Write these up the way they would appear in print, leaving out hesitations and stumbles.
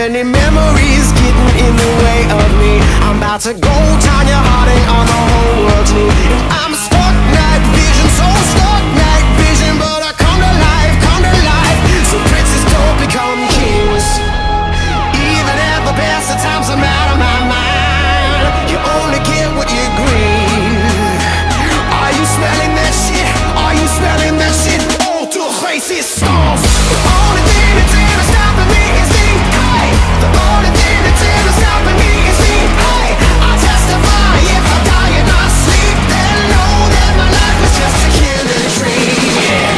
many memories getting in the way of me. I'm about to go down your heartache on the whole world's knee. I'm stuck, night vision, so stuck, night vision, but I come to life, come to life. So princes don't become kings. Even at the best of times I'm out of my mind. You only get what you grieve. Are you smelling that shit? Are you smelling that shit? All to a face is stomps. The only thing that's ever stopping me is me. Hey, the only thing that's ever stopping me is me. Hey, I testify if I die in my sleep, then know that my life was just a killing dream.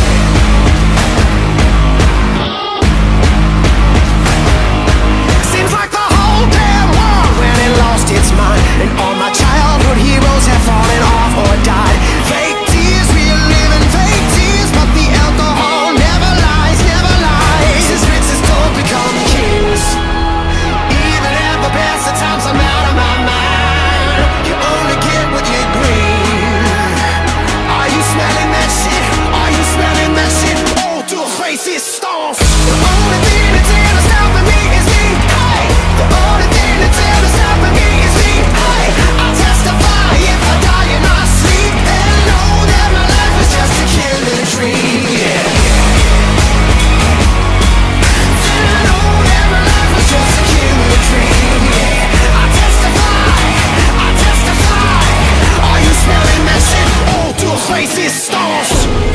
Seems like the whole damn world when it lost its mind, and all my childhood heroes have fallen off or died. Fake tears, real living fake tears, but the alcohol never lies, never lies. These princes don't become kings. Even at the best of times I'm out of my mind. You only get what you grieve. Are you smelling that shit? Are you smelling that shit? All to a face is stomps. The only thing that's ever stopping me is me. Hey, the only thing that's ever stopping me is me. Hey, I testify if I die in my sleep, then know that my life was just a killing dream. Then know that my life was just a killing dream. I testify, I testify. Are you smelling that shit? All to a face is stomps.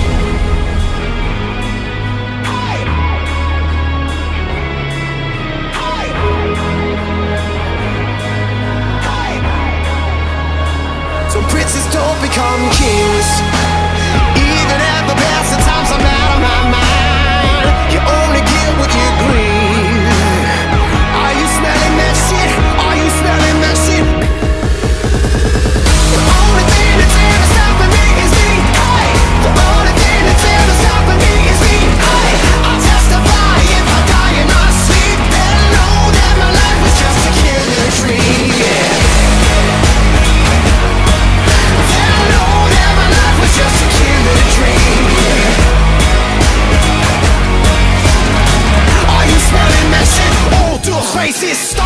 Some princes don't become kings. Even at the best of times I'm out of my mind. You only get what you grieve. Are you smelling that shit? Are you smelling that shit? The only thing that's ever stopping me is me. Hey, the only thing that's ever stopping me is me. Hey, I testify if I die in my sleep, then know that my life was just a killing dream. Just a killing dream. Are you smelling that shit? All to a face is